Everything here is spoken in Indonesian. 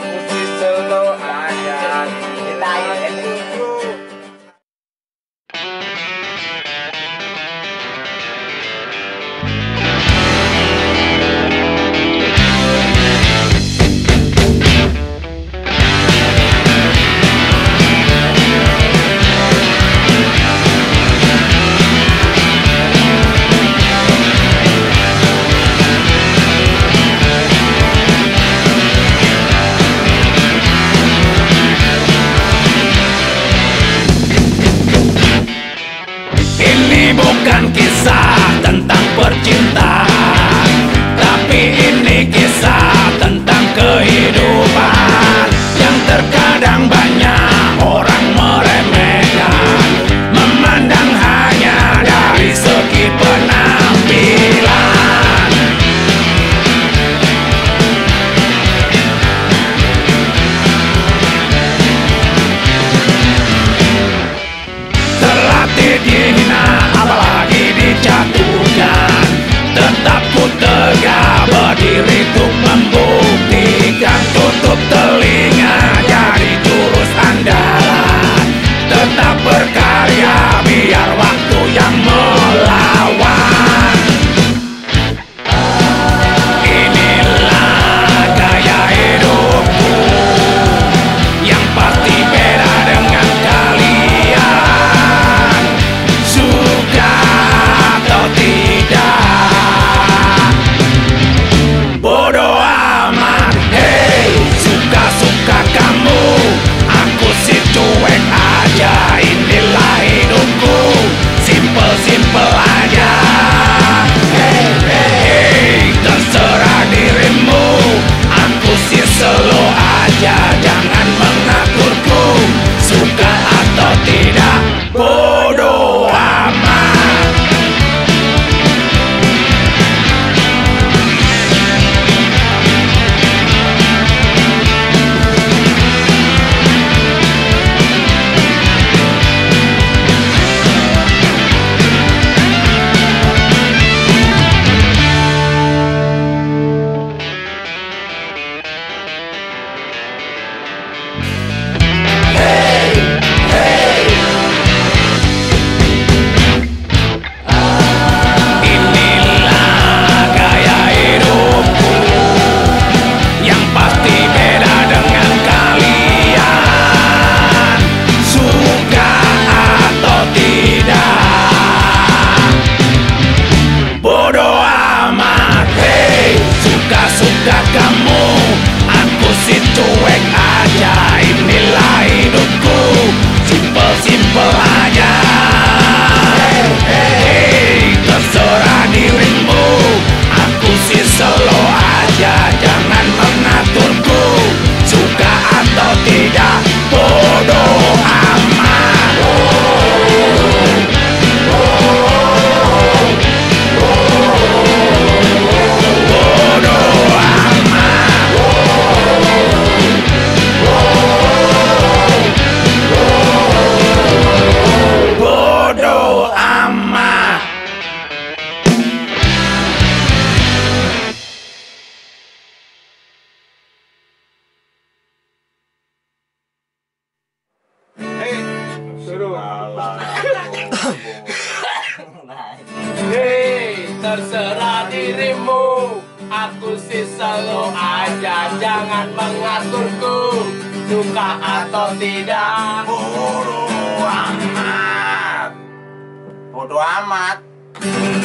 Musik solo aja. Kita ini bukan kisah tentang percintaan, tapi ini kisah tentang kehidupan yang terkadang banyak orang meremehkan, memandang hanya dari segi penampilan. Terlatih dihina jatuhkan, tetap ku tegak berdiri untuk membuktikan. Tutup telinga jadi jurus andalan, tetap berkarya biar waktu yang melawan. Inilah gaya hidupku yang pasti beda dengan kalian. Suka atau tidak, bodoh amat. Hey, suka-suka kamu, aku sih cuek aja. Inilah hidupku, simple-simple aja. Hey, hey, hey, terserah dirimu, aku sih slow aja. Jangan mengaturku, suka atau tidak, bodoh amat. Suka kamu, aku sih cuek aja. Inilah hidupku, simple-simple aja. Hey, hey, terserah dirimu, aku sih slow aja. Jangan mengaturku, suka atau tidak, bodoh amat. Hei, terserah dirimu, aku sih slow aja. Jangan mengaturku, suka atau tidak, bodoh amat. Bodoh amat.